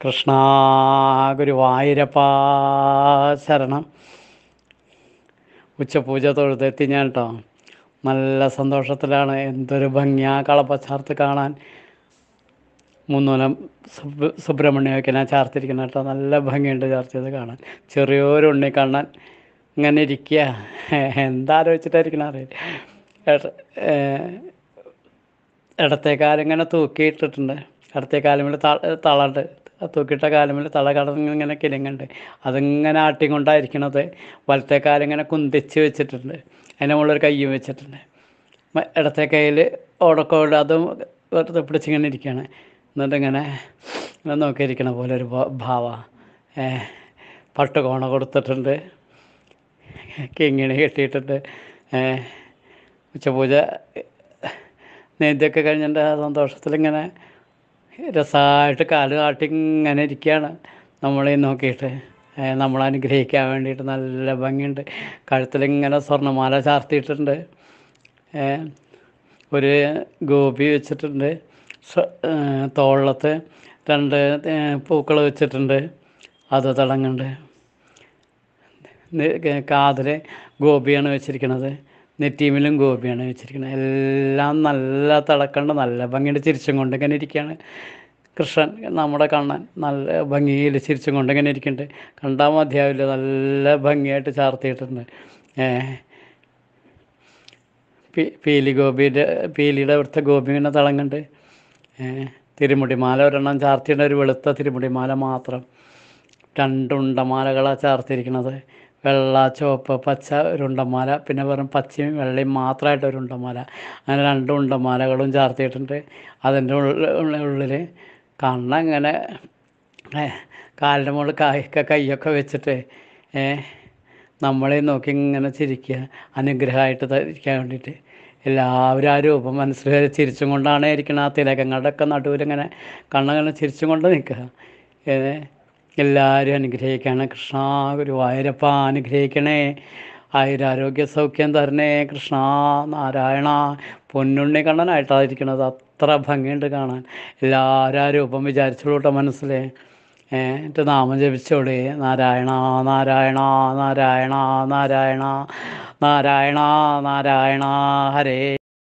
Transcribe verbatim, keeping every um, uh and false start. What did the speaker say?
കൃഷ്ണ ഗുരുവായൂരപ്പ ശരണം. ഉച്ചപൂജ തൊഴുതെത്തി ഞാൻ കേട്ടോ. നല്ല സന്തോഷത്തിലാണ്. എന്തൊരു ഭംഗിയാ കളപ്പച്ചാർത്ത് കാണാൻ. മൂന്നൂലം സുബ് സുബ്രഹ്മണ്യമൊക്കെ ഞാൻ ചാർത്തിരിക്കണം കേട്ടോ. നല്ല ഭംഗിയുണ്ട് ചാർത്തിയത് കാണാൻ. ചെറിയൊരു ഉണ്ണി കാണാൻ ഇങ്ങനെ ഇരിക്കുക. എന്താലോചിച്ചിട്ടായിരിക്കണം അറിയില്ല. ഇടത്തെ കാലിങ്ങനെ തൂക്കിയിട്ടിട്ടുണ്ട്. ഇടത്തെ കാലുമിൽ തളണ്ട് തൂക്കിയിട്ട കാലുമിൽ തള കടന്ന് ഇങ്ങനെ കിലുങ്ങുണ്ട്. അതിങ്ങനെ ആട്ടിക്കൊണ്ടായിരിക്കണത്. വലത്തെ കാലിങ്ങനെ കുന്തിച്ച് വെച്ചിട്ടുണ്ട്. അതിൻ്റെ മുകളിലൊരു കയ്യും വെച്ചിട്ടുണ്ട്. ഇടത്തെ കയ്യിൽ ഓടക്കോട് അതും വെറുതെ പിടിച്ചിങ്ങനെ ഇരിക്കുകയാണ്. എന്നിട്ടിങ്ങനെ ഇങ്ങനെ നോക്കിയിരിക്കണ പോലെ ഒരു ഭാവ. പട്ടുകോണ കൊടുത്തിട്ടുണ്ട്, കിങ്ങിണി കെട്ടിയിട്ടുണ്ട്. ഉച്ചപൂജ നെയ്തൊക്കെ കഴിഞ്ഞിട്ട് ആ സന്തോഷത്തിലിങ്ങനെ രസമായിട്ട് കാല് കാട്ടി ഇങ്ങനെ ഇരിക്കുകയാണ് നമ്മളെ നോക്കിയിട്ട്. നമ്മളെ അനുഗ്രഹിക്കാൻ വേണ്ടിയിട്ട് നല്ല ഭംഗിയുണ്ട്. കഴുത്തിലിങ്ങനെ സ്വർണ്ണമാല ചാർത്തിയിട്ടുണ്ട്. ഒരു ഗോപി വെച്ചിട്ടുണ്ട്. തോളത്ത് രണ്ട് പൂക്കൾ വെച്ചിട്ടുണ്ട്. അത് തിളങ്ങുന്നുണ്ട്. കാതിൽ ഗോപിയാണ് വെച്ചിരിക്കുന്നത്. നെറ്റീമിലും ഗോപിയാണ് വെച്ചിരിക്കുന്നത്. എല്ലാം നല്ല തിളക്കണ്ട്, നല്ല ഭംഗിയുടെ ചിരിച്ചും കൊണ്ട് ഇങ്ങനെ ഇരിക്കുകയാണ് കൃഷ്ണൻ. നമ്മുടെ കാണാൻ നല്ല ഭംഗിയിൽ ചിരിച്ചും കൊണ്ട് ഇങ്ങനെ ഇരിക്കുന്നുണ്ട്. കണ്ടാൽ മതിയാവില്ല, നല്ല ഭംഗിയായിട്ട് ചാർത്തിയിട്ടുണ്ട്. പീ പീലി ഗോപിയുടെ പീലിയുടെ അവിടുത്തെ ഗോപി ഇങ്ങനെ തിളങ്ങുന്നുണ്ട്. തിരുമുടിമാല ഒരെണ്ണം ചാർത്തിയുടെ, ഒരു വെളുത്ത തിരുമുടിമാല മാത്രം. രണ്ടുണ്ടമാലകളാണ് ചാർത്തിയിരിക്കുന്നത്. വെള്ള, ചുവപ്പ്, പച്ച ഒരു ഉണ്ടമാല, പിന്നെ വെറും പച്ചയും വെള്ളയും മാത്രമായിട്ട് ഒരു ഉണ്ടമാല. അങ്ങനെ രണ്ട് ഉണ്ടമാലകളും ചാർത്തിയിട്ടുണ്ട്. അതിൻ്റെ ഉള്ളിൽ ഉള്ളിൽ കണ്ണ ഇങ്ങനെ കാലിൻ്റെ മുകളിൽ കായൊക്കെ കൈയൊക്കെ വെച്ചിട്ട് നമ്മളെ നോക്കി ഇങ്ങനെ ചിരിക്കുക, അനുഗ്രഹമായിട്ട് ഇരിക്കാൻ വേണ്ടിയിട്ട്. എല്ലാവരും ആ രൂപം മനസ്സിൽ വരെ ചിരിച്ചും കൊണ്ടാണ് ഇരിക്കുന്നത്. ആ തിലകങ്ങളുടെ ഒക്കെ നടുവിലിങ്ങനെ കണ്ണങ്ങനെ ചിരിച്ചും കൊണ്ട് നിൽക്കുക. എല്ലാവരും അനുഗ്രഹിക്കണം. കൃഷ്ണ ഗുരുവായൂരപ്പ അനുഗ്രഹിക്കണേ. ആയുരാരോഗ്യ സൗഖ്യം തരണേ കൃഷ്ണ. നാരായണ. പൊന്നുണ്ണി കണ്ണനായിട്ടായിരിക്കണത്. അത്ര ഭംഗിയുണ്ട് കാണാൻ. എല്ലാവരും ആ രൂപം വിചാരിച്ചോളൂട്ടോ മനസ്സിൽ. എന്നിട്ട് നാമം ജപിച്ചോളേ. നാരായണ നാരായണ നാരായണ നാരായണ നാരായണ നാരായണ ഹരേ.